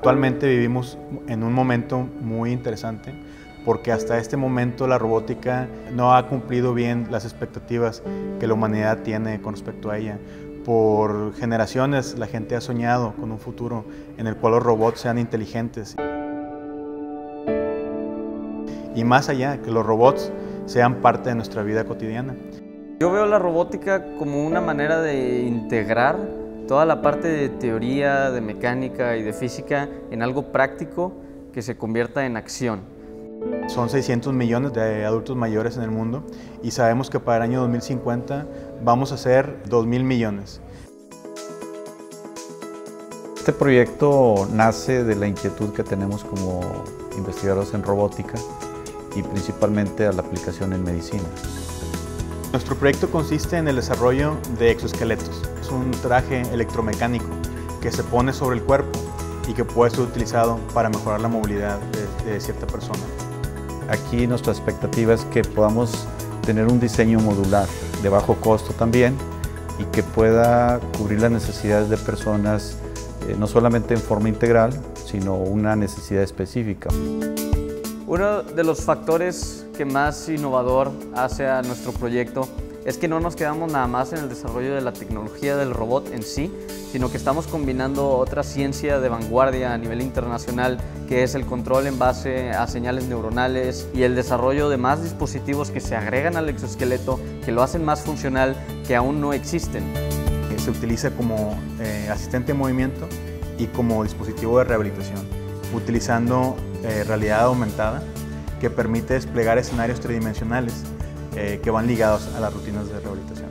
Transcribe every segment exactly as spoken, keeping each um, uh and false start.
Actualmente vivimos en un momento muy interesante porque hasta este momento la robótica no ha cumplido bien las expectativas que la humanidad tiene con respecto a ella. Por generaciones la gente ha soñado con un futuro en el cual los robots sean inteligentes. Y más allá, que los robots sean parte de nuestra vida cotidiana. Yo veo la robótica como una manera de integrar toda la parte de teoría, de mecánica y de física en algo práctico que se convierta en acción. Son seiscientos millones de adultos mayores en el mundo y sabemos que para el año dos mil cincuenta vamos a ser dos mil millones. Este proyecto nace de la inquietud que tenemos como investigadores en robótica y principalmente a la aplicación en medicina. Nuestro proyecto consiste en el desarrollo de exoesqueletos. Es un traje electromecánico que se pone sobre el cuerpo y que puede ser utilizado para mejorar la movilidad de, de cierta persona. Aquí nuestra expectativa es que podamos tener un diseño modular de bajo costo también y que pueda cubrir las necesidades de personas eh, no solamente en forma integral, sino una necesidad específica. Uno de los factores que más innovador hace a nuestro proyecto es que no nos quedamos nada más en el desarrollo de la tecnología del robot en sí, sino que estamos combinando otra ciencia de vanguardia a nivel internacional, que es el control en base a señales neuronales y el desarrollo de más dispositivos que se agregan al exoesqueleto, que lo hacen más funcional, que aún no existen. Se utiliza como eh, asistente de movimiento y como dispositivo de rehabilitación, utilizando eh, realidad aumentada que permite desplegar escenarios tridimensionales eh, que van ligados a las rutinas de rehabilitación.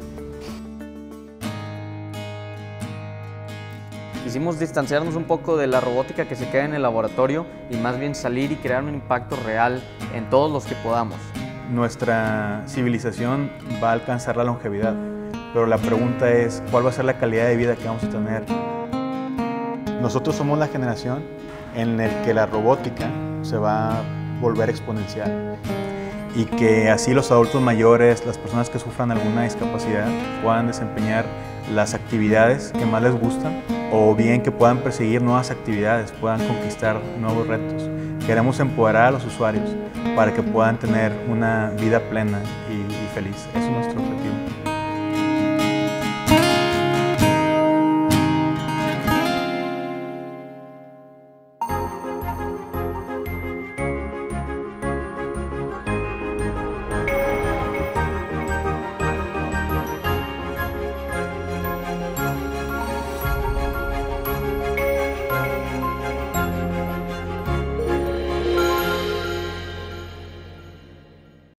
Quisimos distanciarnos un poco de la robótica que se queda en el laboratorio y más bien salir y crear un impacto real en todos los que podamos. Nuestra civilización va a alcanzar la longevidad, pero la pregunta es, ¿cuál va a ser la calidad de vida que vamos a tener? Nosotros somos la generación en la que la robótica se va a volver exponencial y que así los adultos mayores, las personas que sufran alguna discapacidad puedan desempeñar las actividades que más les gustan o bien que puedan perseguir nuevas actividades, puedan conquistar nuevos retos. Queremos empoderar a los usuarios para que puedan tener una vida plena y, y feliz. Eso es nuestro